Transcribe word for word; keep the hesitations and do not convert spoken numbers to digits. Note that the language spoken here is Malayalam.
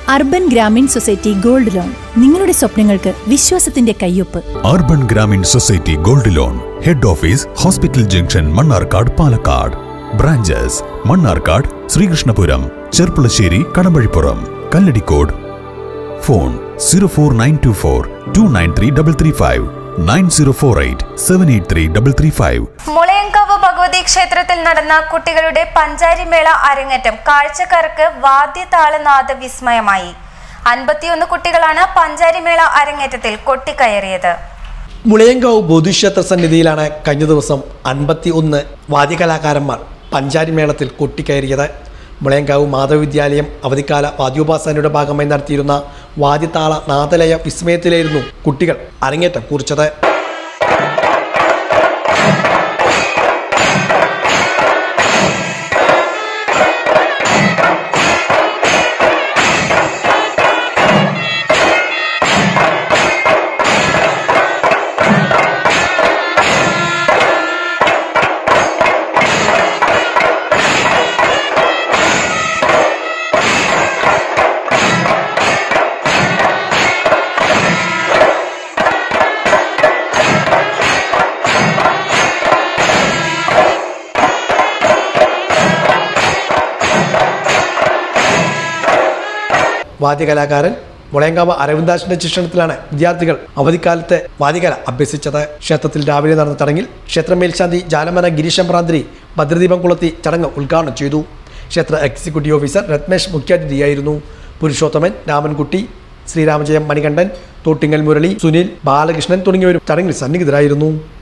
Urban Grameen society gold loan നിങ്ങളുടെ സ്വപ്നങ്ങൾക്ക് വിശ്വാസത്തിന്റെ കയ്യൊപ്പ്. Urban Grameen society gold loan. Head office hospital junction, Mannarkkad, Palakkad. Branches Mannarkkad, Sreekrishnapuram, Cherpulassery, Kadampazhipuram, Kalladikode. Phone zero four nine two four two nine three double three five nine zero four eight seven eight three double three five. ളയൻക ഭഗവതി ക്ഷേത്രത്തിൽ നടന്ന കുട്ടികളുടെ പഞ്ചാരിമേള അരങ്ങേറ്റം കാഴ്ചക്കാർക്ക് വാദ്യതാളനാദ വിസ്മയമായി. അൻപത്തിയൊന്ന് കുട്ടികളാണ് പഞ്ചാരിമേള അരങ്ങേറ്റത്തിൽ കൊട്ടിക്കയറിയത്. ളയൻകാവ് ബോധിക്ഷേത്ര സന്നിധിയിലാണ് കഴിഞ്ഞ ദിവസം അൻപത്തി ഒന്ന് വാദ്യകലാകാരന്മാർ പഞ്ചാരിമേളത്തിൽ കൊട്ടിക്കയറിയത്. ളയൻകാവ് മാധവവിദ്യാലയം അവധിക്കാല വാദ്യോപാസനയുടെ ഭാഗമായി നടത്തിയിരുന്ന വാദ്യതാള നാദലയ വിസ്മയത്തിലായിരുന്നു കുട്ടികൾ അരങ്ങേറ്റം കുറിച്ചത്. വാദ്യകലാകാരൻ ളയൻകാവ് അരവിന്ദാസിന്റെ ശിക്ഷണത്തിലാണ് വിദ്യാർത്ഥികൾ അവധിക്കാലത്തെ വാദ്യകല അഭ്യസിച്ചത്. ക്ഷേത്രത്തിൽ രാവിലെ നടന്ന ചടങ്ങിൽ ക്ഷേത്ര മേൽശാന്തി ജാലമന ഗിരീശം പ്രാന്തിരി ഭദ്രദീപം കൊളുത്തി ചടങ്ങ് ഉദ്ഘാടനം ചെയ്തു. ക്ഷേത്ര എക്സിക്യൂട്ടീവ് ഓഫീസർ രത്നേഷ് മുഖ്യാതിഥിയായിരുന്നു. പുരുഷോത്തമൻ, രാമൻകുട്ടി, ശ്രീരാമജയം, മണികണ്ഠൻ, തോട്ടിങ്ങൽ മുരളി, സുനിൽ, ബാലകൃഷ്ണൻ തുടങ്ങിയവരും ചടങ്ങിൽ സന്നിഹിതരായിരുന്നു.